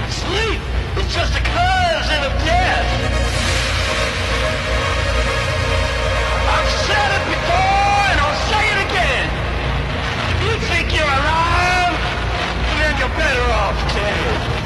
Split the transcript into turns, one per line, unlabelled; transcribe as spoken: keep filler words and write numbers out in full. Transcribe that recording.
Sleep is just a cousin of death. I've said it before and I'll say it again. If you think you're alive, then you're better off dead.